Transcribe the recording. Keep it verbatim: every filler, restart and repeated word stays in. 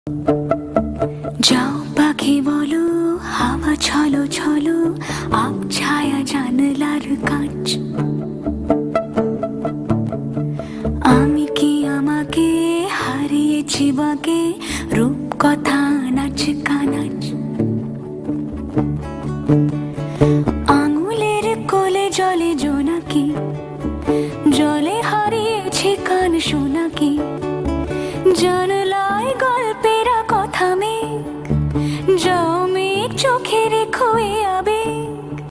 যাও পাখি বলো, হাওয়া ছলো ছলো, আব ছায়া জানলার কাঁচ। আমি কি আমাকে হারিয়েছি বাকে, রূপ কথা নাচ কানাচ। আঙুলের কোলে জলে জোনাকি, জলে হারিয়েছি কান শোনাকি। জানলায় গল্পে